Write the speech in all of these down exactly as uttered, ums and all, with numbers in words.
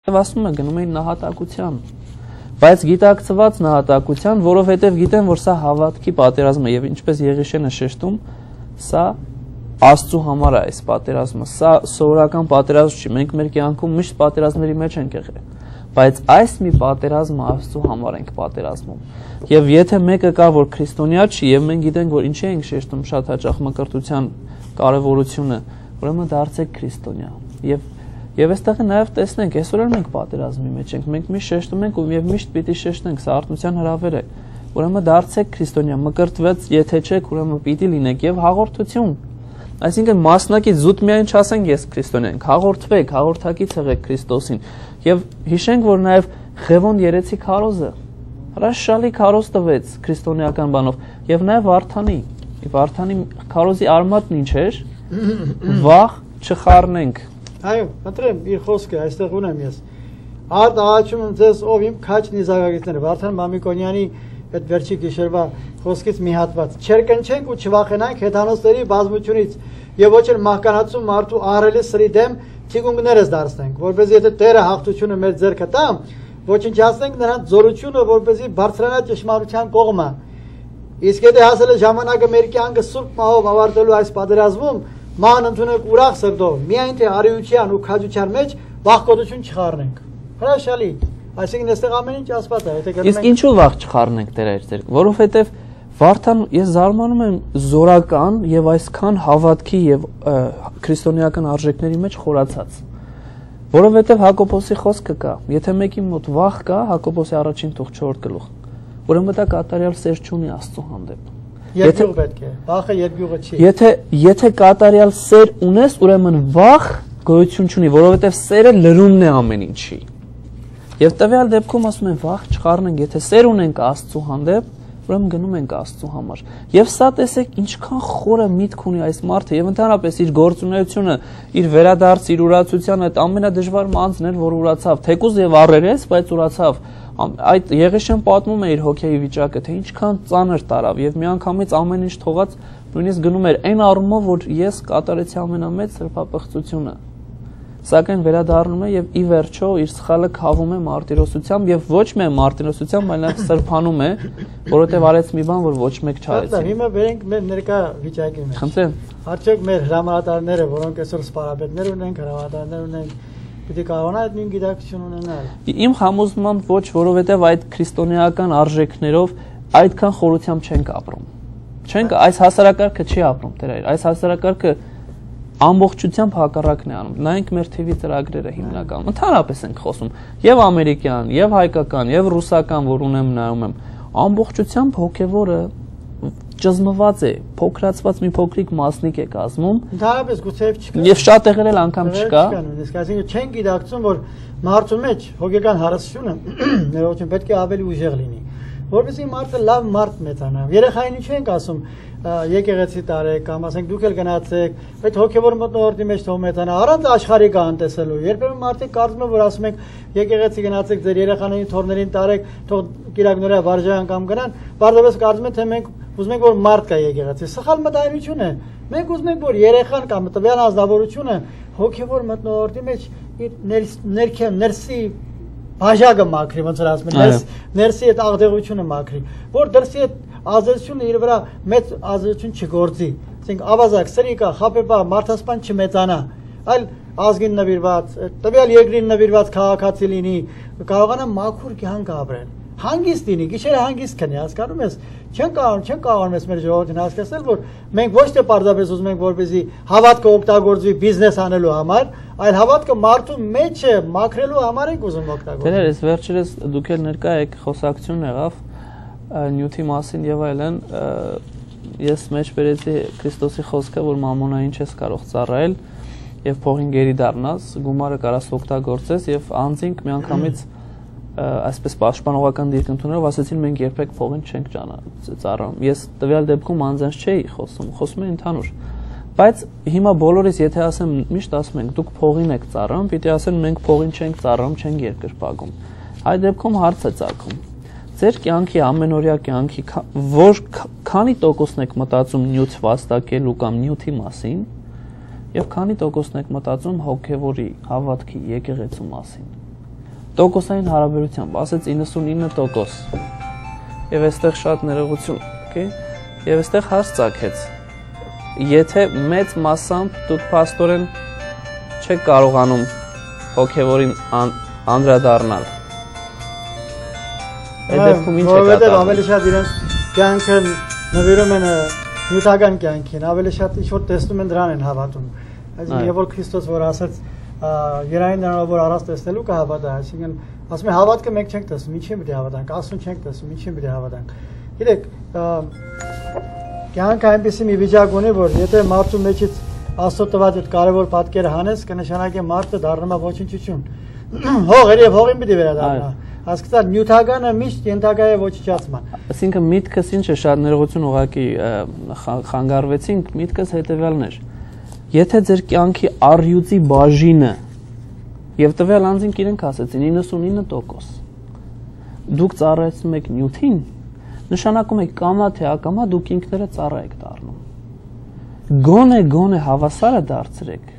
Ասում է գնում էին նահատակության, բայց գիտակցված նահատակության, որովհետև գիտեն, որ սա հավատքի պատերազմ է եւ ինչպես Եղիշենը շեշտում, սա Աստծու համար է այս պատերազմը, սա սովորական պատերազմ չի, մենք մեր կյանքում միշտ պատերազմների մեջ ենք եղել, բայց այս մի պատերազմը Աստծու համար ենք պատերազմում։ Եվ եթե մեկը կա, որ քրիստոնյա չի եւ մենք գիտենք, որ ինչի ենք շեշտում շատ հաճախ մկրտության կարեւորությունը, ուրեմն դարձեք քրիստոնյա։ Եվ Եվ այստեղ նաև տեսնենք, այսօր էլ մենք պատերազմի մեջ ենք, մենք միշտ շեշտում ենք ու եւ միշտ պիտի շեշտենք, սա արթնության հրավեր է։ Ուրեմն դարձեք քրիստոնյա, մկրտված եթե չեք, ուրեմն պիտի լինեք եւ հաղորդություն։ Այսինքն մասնակից զուտ միայն չասենք ես քրիստոնյա ենք, հաղորդվեք, հաղորդակից եղեք Քրիստոսին։ Եվ հիշենք, որ նաև Ղևոն երեցի քարոզը հրաշալի քարոզ տվեց քրիստոնեական բանով եւ նաև Վարդանի։ Վարդանի քարոզի արմատն ինչ էր։ Վախ չխառնենք։ Այո, ընտրեմ իր խոսքը, այստեղ ունեմ ես։ Արդ աղաչում եմ ձեզ, ով իմ քաչ նիզակագետները, Վարդան Մամիկոնյանի այդ վերջի գիշերվա խոսքից մի հատված։ Չերկնչենք ու չվախենանք հեթանոսների բազմությունից եւ ոչ էլ մահկանացու մարդու ահռելի սրի դեմ թիկունքներս դարձնենք, որպես եթե Տերը հաղթությունը մեր ձեռքը տա, ոչնչացնենք նրանց զորությունը, որպեսզի բարձրանա ճշմարության կողմը։ Իսկ եթե հասել է ժամանակը մեր կյանքը սուրբ մահով ավարտելու այս պատերազմում, ման ընդունեք ուրախ սրտով, միայն թե արիության ու քաջության մեջ վախկոտություն չխառնենք։ Հրաշալի։ Այսինքն այստեղ ամեն ինչ ասված է, եթե գնում ենք։ Իսկ ինչու վախ չխառնենք Տեր այստեղ, որովհետև Վարդան ես զարմանում եմ զորական եւ այսքան հավատքի եւ քրիստոնեական արժեքների մեջ խորացած։ Որովհետև Հակոբոսի խոսքը կա, եթե մեկի մոտ վախ կա, Հակոբոսի առաջին թող չորրորդ գլուխ, ուրեմն դա կատարյալ սեր չունի Աստծո հանդեպ։ Երկյուղ պետք է, վախը երկյուղը չի։ Եթե եթե կատարյալ սեր ունես, ուրեմն վախ գոյություն չունի, որովհետև սերը լրումն է ամեն ինչի։ Եվ տվյալ դեպքում ասում են վախ չխառնենք, եթե սեր ունենք Աստծո հանդեպ, ուրեմն գնում ենք Աստծո համար։ Եվ սա տեսեք ինչքան խորը միտք ունի այս մարդը եւ ընդհանրապես իր գործունեությունը, իր վերադարձ, իր ուրացությունը, այդ ամենադժվար մանձն էր, որ ուրացավ, թեկուզ եւ առերես, բայց ուրացավ։ Այդ Եղիշեն պատմում է իր հոգեի վիճակը, թե ինչքան ծանր տարավ եւ միանգամից ամեն ինչ թողած նույնիսկ գնում էր այն առումով, որ ես կատարեցի ամենամեծ սրբապղծությունը։ Սակայն վերադառնում է եւ ի վերջո իր սխալը քավում է մարտիրոսությամբ եւ ոչ միայն մարտիրոսությամբ, այլ նաեւ սրբանում է, որովհետեւ արեց մի բան, որ ոչ մեկ չարեց։ Հիմա վերենք մեր ներկա վիճակի մեջ։ Խնդրեմ։ Արդյոք մեր հրամանատարները, որոնք այսօր սպարաբետներ ունենք, հրամանատարներ ունենք, պիտի կարողանա այդ նույն գիտակցություն ունենալ։ Իմ համոզմամբ ոչ, որովհետեւ այդ քրիստոնեական արժեքներով այդքան խորությամբ չենք ապրում։ Չենք, այս հասարակարգը չի ապրում, Տեր այր, այս հասարակարգը ամբողջությամբ հակառակն է անում։ Նայենք մեր թիվի ծրագրերը հիմնականում։ Ընդհանրապես ենք խոսում եւ ամերիկյան, եւ հայկական, եւ ռուսական, որ ունեմ նայում եմ, ամբողջությամբ հոգեվորը ճզմված է, փոքրացված մի փոքրիկ մասնիկ է կազմում։ Ընդհանրապես գուցեև չկա։ Եվ շատ եղել էլ անգամ չկա։ Իսկ այսինքն չեն գիտակցում, որ մարդու մեջ հոգեկան հարստությունը ներողություն պետք է ավելի ուժեղ լինի, որովհետեւ մարդը լավ մարդ մեծանա։ Երեխային ինչ ենք ասում, եկեղեցի տարեք կամ ասենք դուք էլ գնացեք, այդ հոգևոր մտնորդի մեջ թող մեծանա, առանց աշխարհիկը անտեսելու։ Երբեմն մարդիկ կարծում են, որ ասում ենք եկեղեցի գնացեք, ձեր երեխաներին թորներին տարեք, թող կիրակնորյա վարժան կամ գնան, բարձրապես կարծում են, թե մենք ուզում ենք, որ մարդ կա եկեղեցի։ Սխալ մտայնություն է։ Մենք ուզում ենք, որ երեխան կամ տվյալ ազնվորությունը հոգևոր մտնորդի մեջ իր ներքև ներսի բաժակը մաքրի, ոնց որ ասում են, ներսի այդ աղդեղությունը մաքրի, որ դրսի այդ ազդեցությունը իր վրա մեծ ազդեցություն չգործի, ասենք ավազակ, սրիկա, խապեպա, մարդասպան չմեծանա, այլ ազգին նվիրված, տվյալ երկրին նվիրված քաղաքացի լինի, կարողանա մաքուր կյանք ապրել, հանգիստ լինի, գիշերը հանգիստ քնի, հասկանում ես, չեն կարող, չեն կարողանում ես մեր ժողովրդին հասկացնել, որ մենք ոչ թե պարզապես ուզում ենք, որպեսզի հավատքը օգտագործվի բիզնես անելու համար, այլ հավատքը մարդու մեջ է մաքրելու համար ենք ուզում օգտագործել։ Դեր ես վերջերս դուք էլ ներկա եք, խոսակցություն եղավ նյութի մասին եւ այլն, ես մեջ բերեցի Քրիստոսի խոսքը, որ մամոնային չես կարող ծառայել եւ փողին գերի դառնաս, գումարը կարաս օգտագործես եւ անձինք միանգամից այսպես պաշտպանողական դիրք ընդունելով ասացին մենք երբեք փողին չենք ծառայում։ Ես տվյալ դեպքում անձանց չէի խոսում, խոսում եմ ընդհանուր։ Բայց հիմա բոլորիս եթե ասեմ, միշտ ասում ենք դուք փողին եք ծառայում, պիտի ասեն մենք փողին չենք ծառայում, չենք երկրպագում։ Այդ դեպքում հարց է ծագում։ Ձեր կյանքի ամենօրյա կյանքի որ քանի տոկոսն եք մտածում նյութ վաստակելու կամ նյութի մասին եւ քանի տոկոսն եք մտածում հոգեվորի, հավատքի, եկեղեցու մասին։ տոկոսային հարաբերությամբ, ասեց իննսունինը տոկոս։ Եվ այստեղ շատ ներողություն, okay? Եվ այստեղ հարց ծագեց։ Եթե մեծ մասամբ դուք փաստորեն չեք կարողանում հոգևորին անդրադառնալ։ Այդ դեպքում ինչ է կատարվում։ Ավելի շատ իրենց կյանքը նվիրում են նյութական կյանքին, ավելի շատ ինչ որ տեսնում են դրան են հավատում։ Այսինքն երբ որ Քրիստոս որ ասաց երային նրանով որ առած տեսնելու կհավատա, այսինքն ասում է հավատքը մենք չենք տեսնում, ինչի՞ պետք է հավատանք, Աստծուն չենք տեսնում, ինչի՞ պետք է հավատանք։ Գիտեք, կյանքը այնպեսի մի վիճակ ունի, որ եթե մարդու մեջից Աստծո տված այդ կարևոր պատկերը հանես, կնշանակի մարդը դառնում է ոչնչություն։ Հողեր եւ հողին պիտի վերադառնա։ Հասկացա, նյութականը միշտ ենթակա է ոչնչացման։ Այսինքն միտքս ինչ է, շատ ներողություն ուղղակի խանգարվեցինք, միտքս հետեւյալն էր։ Եթե ձեր կյանքի առյուծի բաժինը եւ տվյալ անձինք իրենք ասեցին իննսունինը տոկոս դուք ծառայեցնում եք նյութին, նշանակում է կամա թե ակամա դուք ինքներդ ծառա եք դառնում։ Գոնե գոնե հավասարը դարձրեք։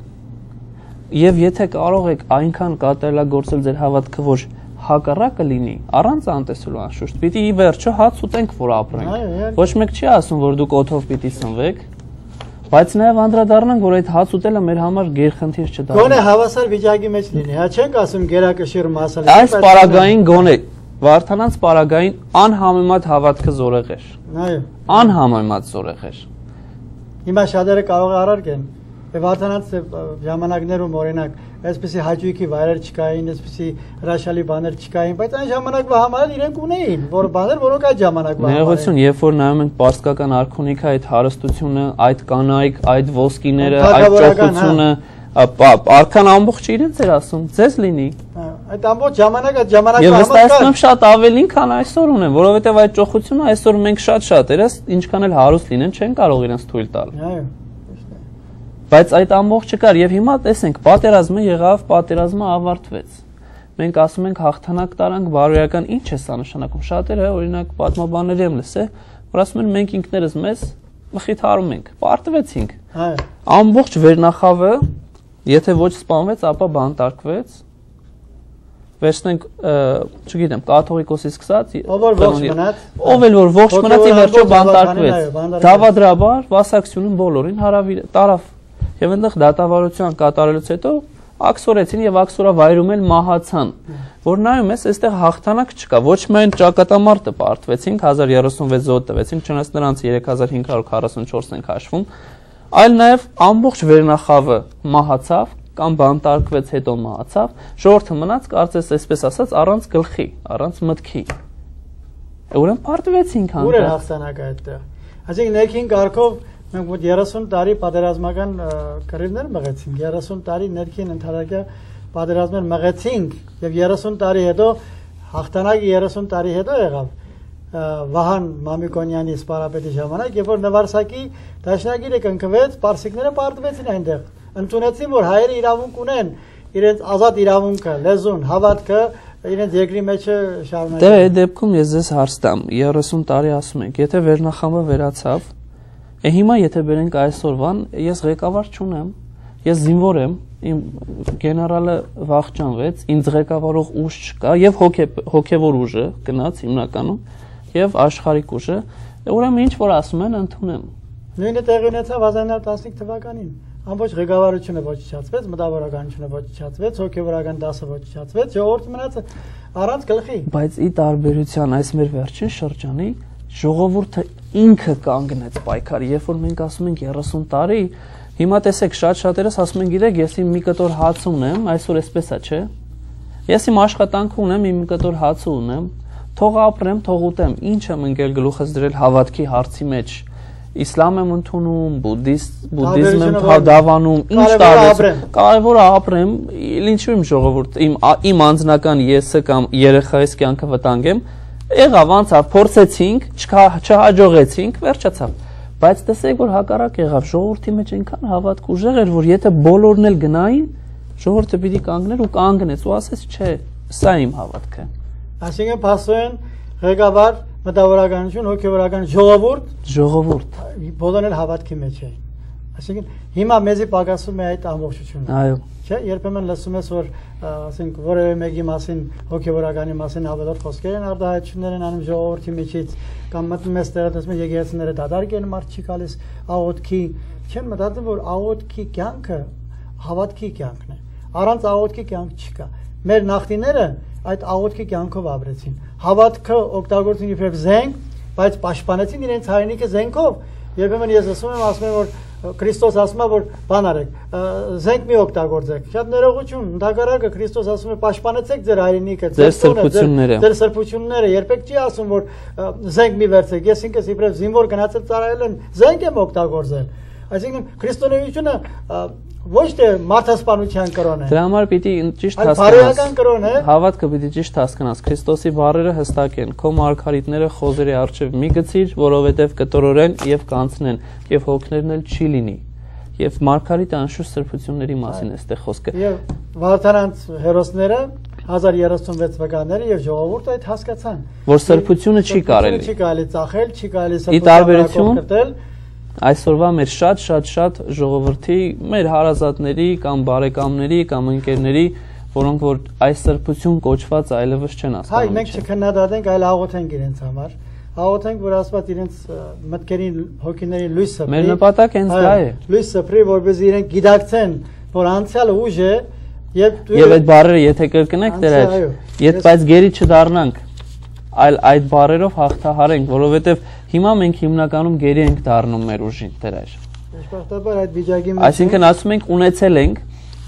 Եվ եթե կարող եք այնքան կատարելագործել ձեր հավատքը, որ հակառակը լինի, առանց անտեսելու անշուշտ, պիտի ի վերջո հաց ուտենք, որ ապրենք։ Ոչ մեկ չի ասում, որ դուք օդով պիտի սնվեք, բայց նաև անդրադառնանք, որ այդ հաց ուտելը մեր համար գերխնդիր չդառնա։ Գոնե հավասար վիճակի մեջ լինի, հա չենք ասում գերակշիռ մասալ։ Այս պարագային գոնե Վարդանանց պարագային անհամեմատ հավատքը զորեղ էր։ Այո։ Անհամեմատ զորեղ էր։ Հիմա շատերը կարող է առարկեն։ Եվ Վարդանանց ժամանակներում օրինակ այսպեսի հաճույքի վայրեր չկային, այսպեսի հրաշալի բաներ չկային, բայց այն ժամանակվա համար իրենք ունեին, որ բաներ, որոնք այդ ժամանակվա համար։ Ներողություն, երբ որ նայում ենք պարսկական արքունիքը, այդ հարստությունը, այդ կանայք, այդ ոսկիները, այդ ճոխությունը, արքան ամբողջ իրենց էր ասում, ձեզ լինի։ Այդ ամբողջ ժամանակը ժամանակվա Եվ վստահեցնում եմ շատ ավելին, քան այսօր ունեն, որովհետև այդ ճոխությունը այսօր մենք շատ շատերս, ինչքան էլ հարուստ լինեն, չեն կարող իրենց թույլ տալ։ Այո։ Բայց այդ ամբողջը կար եւ հիմա տեսենք, պատերազմը եղավ, պատերազմը ավարտվեց։ Մենք ասում ենք հաղթանակ տարանք, բարոյական, ինչ է սա նշանակում։ Շատերը օրինակ պատմաբանների եմ լսել, որ ասում են մենք ինքներս մեզ մխիթարում ենք, պարտվեցինք։ Այո։ Ամբողջ վերնախավը, եթե ոչ սպանվեց, ապա բանտարկվեց։ Վերցնենք, չգիտեմ, կաթողիկոսից սկսած, ով որ ողջ մնաց, ով էլ որ ողջ մնաց, ի վերջո բանտարկվեց։ Դավադրաբար վասակցությունն բոլորին հարավիր տարավ։ Եվ այնտեղ դատավարության կատարելուց հետո աքսորեցին եւ աքսորավայրում էլ մահացան, որ նայում ես, այստեղ հաղթանակ չկա, ոչ միայն ճակատամարտը պարտվեցինք, հազար երեսունվեց զոհ տվեցինք, չնայած նրանց երեք հազար հինգ հարյուր քառասունչորսն ենք հաշվում, այլ նաեւ ամբողջ վերնախավը մահացավ կամ բանտարկվեց հետո մահացավ, ժողովուրդը մնաց, կարծես այսպես ասած, առանց գլխի, առանց մտքի։ Ուրեմն պարտվեցինք հանդեպ։ Ուր է հաղթանակը այդտեղ։ Այսինքն ներքին կարգով մենք մոտ երեսուն տարի պատերազմական կռիվներ մղեցինք, երեսուն տարի ներքին ընդհանրակյա պատերազմներ մղեցինք եւ երեսուն տարի հետո հաղթանակը երեսուն տարի հետո եղավ Վահան Մամիկոնյանի սպարապետի ժամանակ, երբ որ Նվարսակի դաշնագիրը կնքվեց, պարսիկները պարտվեցին այնտեղ, ընդունեցին, որ հայերը իրավունք ունեն իրենց ազատ իրավունքը, լեզուն, հավատքը իրենց երկրի մեջ շարունակել։ Դե այդ դեպքում ես ձեզ հարց տամ, երեսուն տարի ասում ենք, եթե վերնախավը վերացավ, Է հիմա եթե բերենք այսօրվան, ես ղեկավար չունեմ, ես զինվոր եմ, իմ գեներալը վախճանվեց, ինձ ղեկավարող ուժ չկա եւ հոգեվոր ուժը գնաց հիմնականում եւ աշխարհիկ ուժը, ուրեմն ինչ որ ասում են ընդունեմ։ Նույնը տեղի ունեցավ հազար նույնսուն տասնհինգ թվականին։ Ամբողջ ղեկավարությունը ոչնչացվեց, մտավորականությունը ոչնչացվեց, հոգեվորական դասը ոչնչացվեց, ժողովուրդը մնաց առանց գլխի։ Բայց ի տարբերության այս մեր վերջին շրջանի ժողովուրդը ինքը կանգնեց պայքարի, երբ որ մենք ասում ենք երեսուն տարի, հիմա տեսեք շատ շատերս ասում են, գիտեք, ես իմ մի կտոր հաց ունեմ, այսօր էսպես է, չէ։ Ես իմ աշխատանքը ունեմ, իմ մի կտոր հաց ունեմ, թող ապրեմ, թող ուտեմ, ինչ եմ ընկել գլուխս դրել հավատքի հարցի մեջ։ Իսլամ եմ ընդունում, բուդդիզմ եմ դավանում, ինչ տարբերություն։ Կարևոր է ապրեմ, ինչու իմ ժողովուրդ, իմ իմ անձնական եսը կամ երեխայիս կյանքը վտանգեմ։ Եղավ անցավ, փորձեցինք, չհաջողեցինք, վերջացավ։ Բայց տեսեք, որ հակառակ եղավ, ժողովրդի մեջ այնքան հավատք ուժեղ էր, որ եթե բոլորն էլ գնային, ժողովուրդը պիտի կանգներ ու կանգնեց ու ասեց, չէ, սա իմ հավատքը։ Այսինքն փաստորեն ղեկավար, մտավորականություն, հոգեվորական ժողովուրդ, ժողովուրդ, բոլորն էլ հավատքի մեջ էին։ Այսինքն հիմա մեզի պակասում է այդ ամբողջությունը։ Այո։ Չէ, երբեմն լսում ես որ ասենք որևէ մեկի մասին հոգևորականի մասին ավելորդ խոսքեր են արտահայտություններ են անում ժողովրդի միջից կամ մտնում ես տեղը տեսնում ես եկեղեցիները դադարք են մարդ չի գալիս աղոթքի չեն մտածում որ աղոթքի կյանքը հավատքի կյանքն է առանց աղոթքի կյանք չկա մեր նախնիները այդ աղոթքի կյանքով ապրեցին հավատքը օգտագործին իբրև զենք բայց պաշտպանեցին իրենց հայրենիքը զենքով երբեմն ես ասում եմ ասում եմ որ Քրիստոս ասում է որ բան արեք զենք մի օգտագործեք շատ ներողություն ընդհակառակը Քրիստոս ասում է պաշտպանեցեք ձեր հայրենիքը ձեր սրբությունները ձեր սրբությունները երբեք չի ասում որ զենք մի վերցեք ես ինքս իբրև զինվոր գնացել ծառայել եմ զենք եմ օգտագործել այսինքն քրիստոնեությունը ոչ թե մարդասպանության կրոն է դրա համար պիտի ճիշտ հասկանաս հավատքը պիտի ճիշտ հասկանաս Քրիստոսի բառերը հստակ են քո մարգարիտները խոզերի առջև մի գցիր որովհետև կտորորեն եւ կանցնեն եւ հոգներն էլ չի լինի եւ մարգարիտը անշուշտ սրբությունների մասին է այստեղ խոսքը եւ Վարդանանց հերոսները հազար երեսունվեց վկաները եւ ժողովուրդը այդ հասկացան որ սրբությունը չի կարելի չի կարելի ծախել չի կարելի սրբություն Այսօրվա մեր շատ շատ շատ ժողովրդի, մեր հարազատների կամ բարեկամների կամ ընկերների, որոնք որ այս սրբություն կոչված այլևս չեն հասկանում։ Հայ, մենք չքննադատենք, այլ աղոթենք իրենց համար։ Աղոթենք, որ Աստված իրենց մտքերին, հոգիներին լույս սփռի։ Մեր նպատակը հենց դա է։ Լույս սփռի, որպեսզի իրենք գիտակցեն, որ անցյալը ուժ է եւ Եվ այդ բառերը եթե կրկնենք դեր այդ, բայց գերի չդառնանք, այլ այդ բառերով հաղթահարենք, որովհետեւ Հիմա մենք հիմնականում գերի ենք դառնում մեր ուժին դերայր։ Դժբախտաբար այդ վիճակի մեջ Այսինքն ասում ենք ունեցել ենք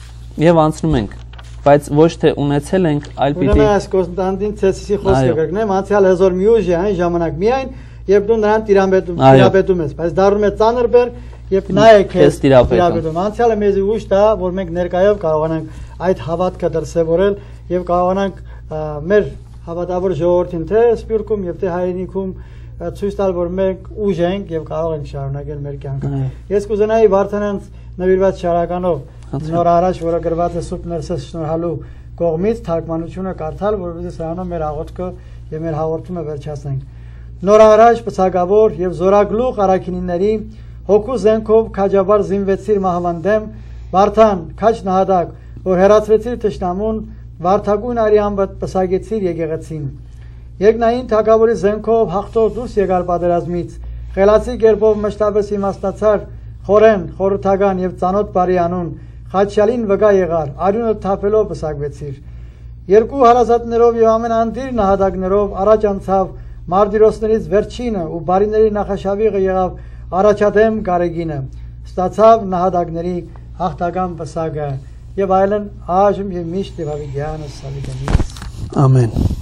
եւ անցնում ենք, բայց ոչ թե ունեցել ենք, այլ պիտի Ուրեմն այս Կոնստանտին Ցեսիսի խոսքը կրկնեմ, անցյալ հզոր մի ուժ է այն ժամանակ միայն, երբ դու նրան տիրապետում տիրապետում ես, բայց դառնում է ծանր բեռ, երբ նա է քեզ տիրապետում։ Անցյալը մեզի ուժ տա, որ մենք ներկայով կարողանանք այդ հավատքը դրսևորել եւ կարողանանք մեր հավատավոր ժողովրդին թե սփյուռքում եւ թե հայրենիքում ցույց տալ որ մենք ուժ ենք եւ կարող ենք շարունակել մեր կյանքը։ Ես կուզենայի Վարդանանց նվիրված շարականով նոր առաջ որը գրված է Սուրբ Ներսես շնորհալու կողմից թարգմանությունը կարդալ, որովհետեւ սրանով մեր աղոթքը եւ մեր հաղորդումը վերջացնենք։ Նոր առաջ բցակավոր եւ զորագլուխ առաքինիների հոգու զենքով քաջաբար զինվեցիր մահվանդեմ, Վարդան, քաջ նահատակ, որ հերացվեցիր թշնամուն, վարդագույն արիան պսակեցիր եկեղեցին։ Երկնային թագավորի զենքով հաղթող դուրս եկար պատերազմից, խելացի կերպով մշտապես իմաստացար, խորեն, խորհրդական եւ ծանոթ բարի անուն, խաչյալին վկա եղար, արյունը թափելով պսակվեցիր։ Երկու հարազատներով եւ ամենանդիր նահատակներով առաջ անցավ Մարտիրոսներից վերջինը ու բարիների նախաշավիղը եղավ առաջադեմ Գարեգինը, ստացավ նահատակների հաղթական պսակը եւ այլն այժմ եւ միշտ եւ հավիտյանս Ամեն